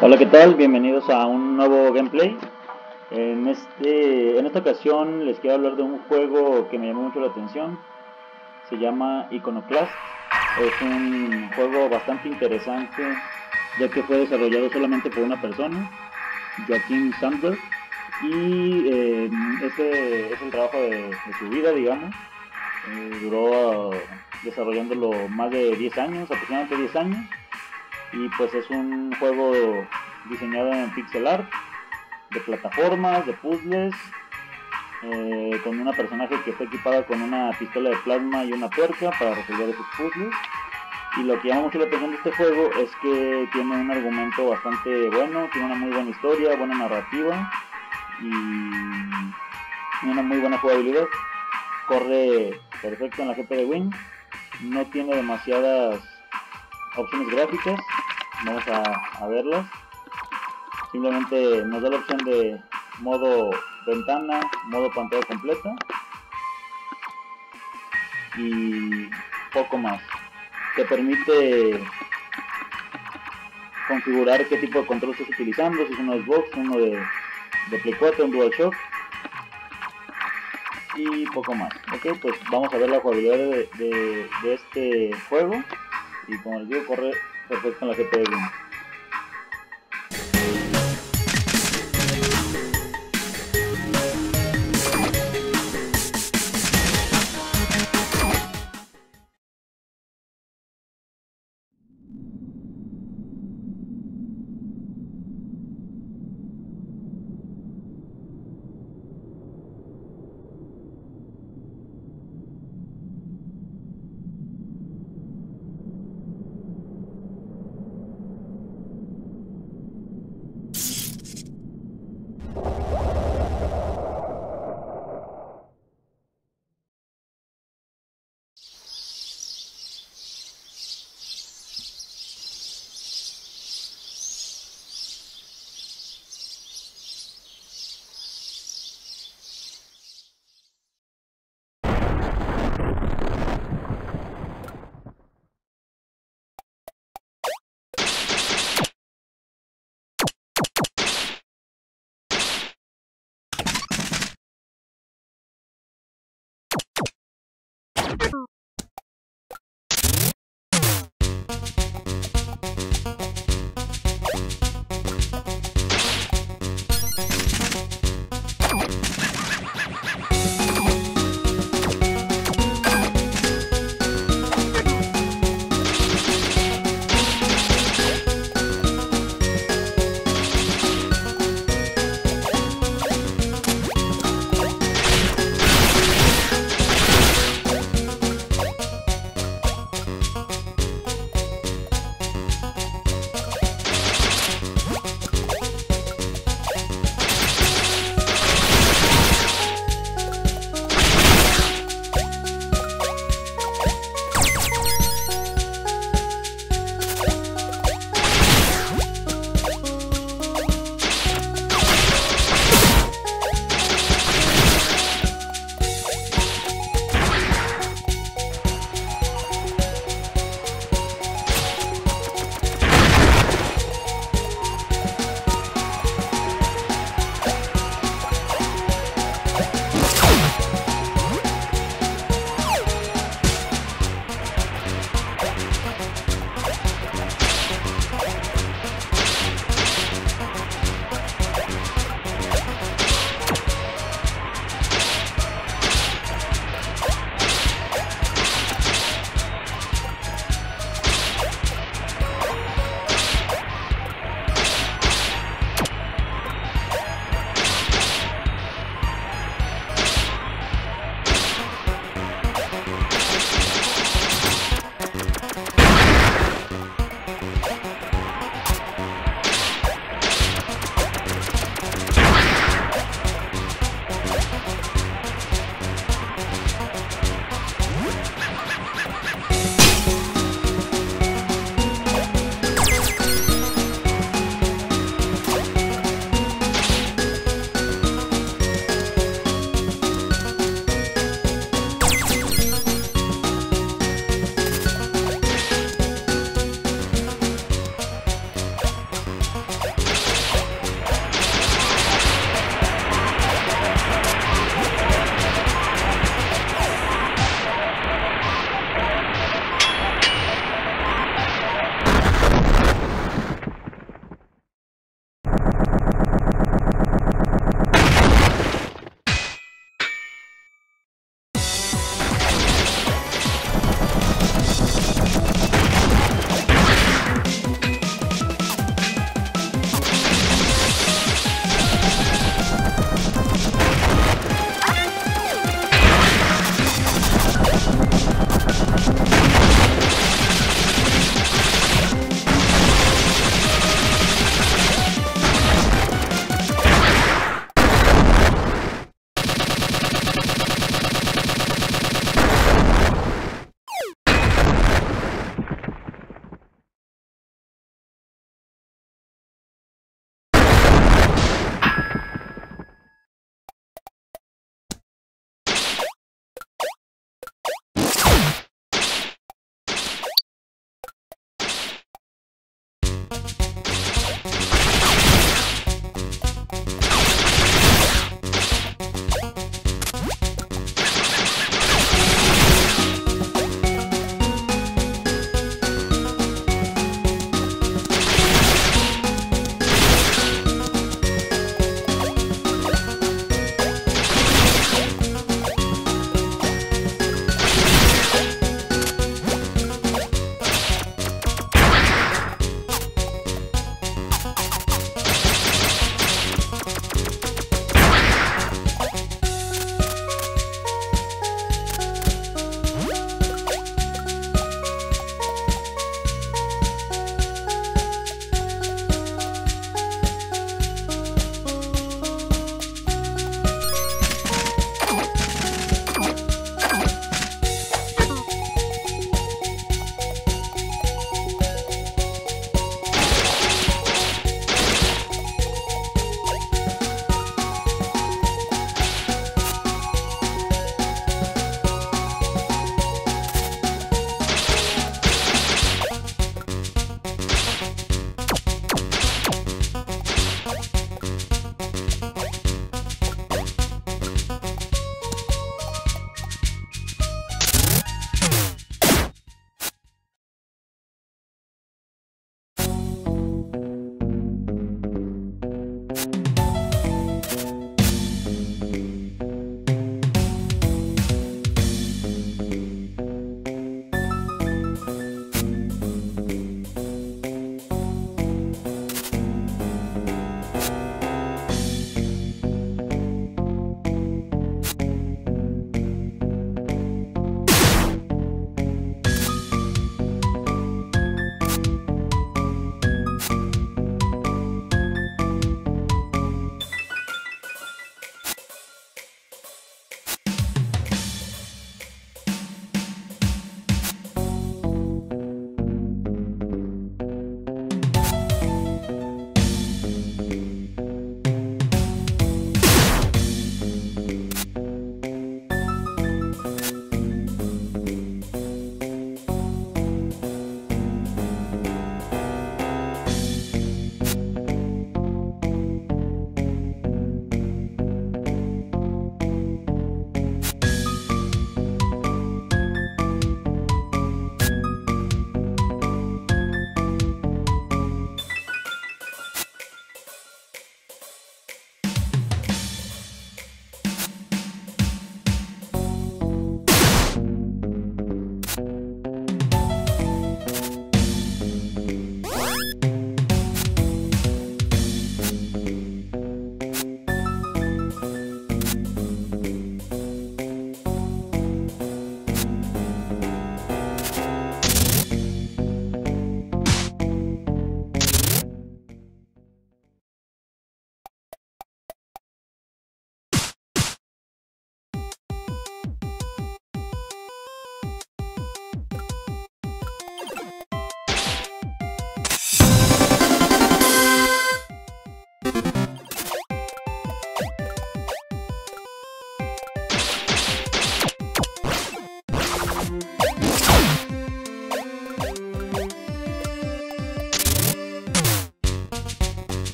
Hola, ¿qué tal? Bienvenidos a un nuevo gameplay. En esta ocasión les quiero hablar de un juego que me llamó mucho la atención. Se llama Iconoclast. Es un juego bastante interesante, ya que fue desarrollado solamente por una persona, Joachim Sandberg. Y este es el trabajo de su vida, digamos. Duró desarrollándolo más de 10 años, aproximadamente 10 años. Y pues es un juego diseñado en pixel art, de plataformas, de puzzles, con una personaje que está equipada con una pistola de plasma y una tuerca para resolver esos puzzles. Y lo que llama mucho la atención de este juego es que tiene un argumento bastante bueno, tiene una muy buena historia, buena narrativa y una muy buena jugabilidad. Corre perfecto en la GP de Win, no tiene demasiadas opciones gráficas. Vamos a verlas. Simplemente nos da la opción de modo ventana, modo pantalla completa y poco más. Te permite configurar qué tipo de control estás utilizando, si es uno de Xbox, uno de Play 4, un DualShock y poco más. Ok, pues vamos a ver la jugabilidad de este juego y como les digo, corre perfecto en la GPU.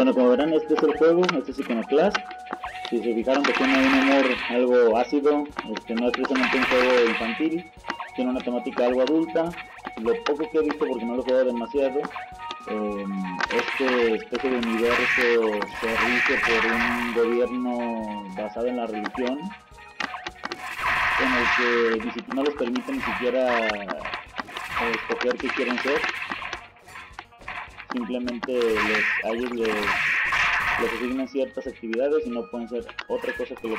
bueno, como verán, este es el juego, este es Iconoclast. Si se fijaron que tiene un humor algo ácido, no es precisamente un juego infantil, tiene una temática algo adulta. Lo poco que he visto, porque no lo he jugado demasiado, este especie de universo se rige por un gobierno basado en la religión, en el que no les permite ni siquiera escoger qué quieren ser. Simplemente a ellos les asignan ciertas actividades y no pueden ser otra cosa que lo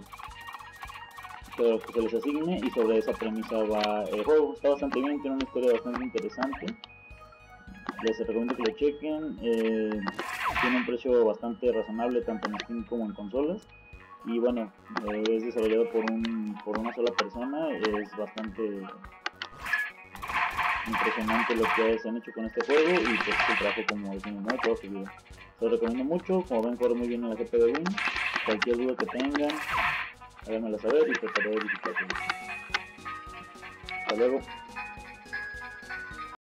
que se les asigne, y sobre esa premisa va el juego. Está bastante bien, tiene una historia bastante interesante. Les recomiendo que lo chequen. Tiene un precio bastante razonable tanto en Steam como en consolas. Y bueno, es desarrollado por una sola persona. Es bastante impresionante lo que se han hecho con este juego, y pues su trabajo, como decimos, ¿no? Toda su vida. Se lo recomiendo mucho. Como ven, corre muy bien en la GP de Win. Cualquier duda que tengan, háganmela saber y trataré de visitarlo. Hasta luego.